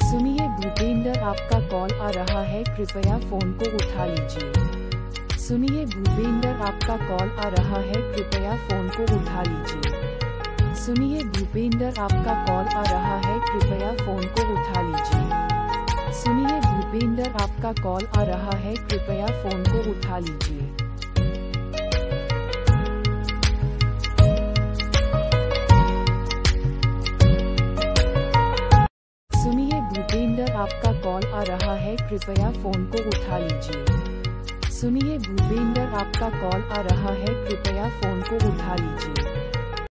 सुनिए भूपेंद्र, आपका कॉल आ रहा है, कृपया फोन को उठा लीजिए। सुनिए भूपेंद्र, आपका कॉल आ रहा है, कृपया फोन को उठा लीजिए। सुनिए भूपेंद्र, आपका कॉल आ रहा है, कृपया फोन को उठा लीजिए। सुनिए भूपेंद्र, आपका कॉल आ रहा है, कृपया फोन को उठा लीजिए। सुनिए भूपेंद्र, आपका कॉल आ रहा है, कृपया फोन को उठा लीजिए। सुनिए भूपेंद्र, आपका कॉल आ रहा है, कृपया फोन को उठा लीजिए।